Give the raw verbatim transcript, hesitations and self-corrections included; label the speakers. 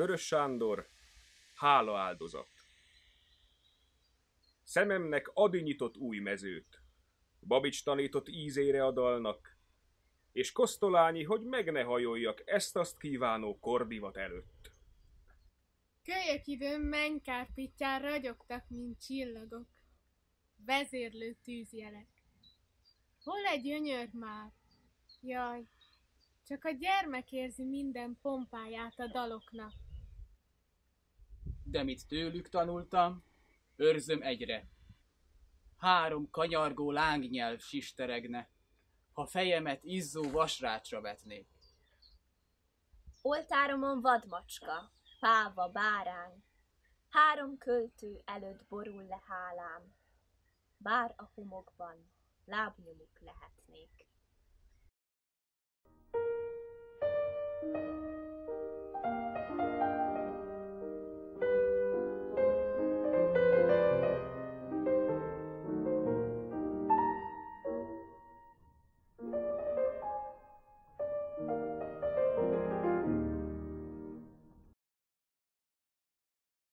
Speaker 1: Vörös Sándor, hála áldozat. Szememnek Ady nyitott új mezőt, Babics tanított ízére a dalnak, és Kosztolányi, hogy meg ne hajoljak ezt-azt kívánó kordivat előtt.
Speaker 2: Kölyök időn mennykárpittyán ragyogtak, mint csillagok, vezérlő tűzjelek. Hol egy gyönyör már? Jaj, csak a gyermek érzi minden pompáját a daloknak.
Speaker 3: De mit tőlük tanultam, őrzöm egyre. Három kanyargó lángnyelv sisteregne, ha fejemet izzó vasrácsra vetnék.
Speaker 4: Oltáromon vadmacska, páva, bárány, három költő előtt borul le hálám, bár a homokban lábnyomuk lehetnék.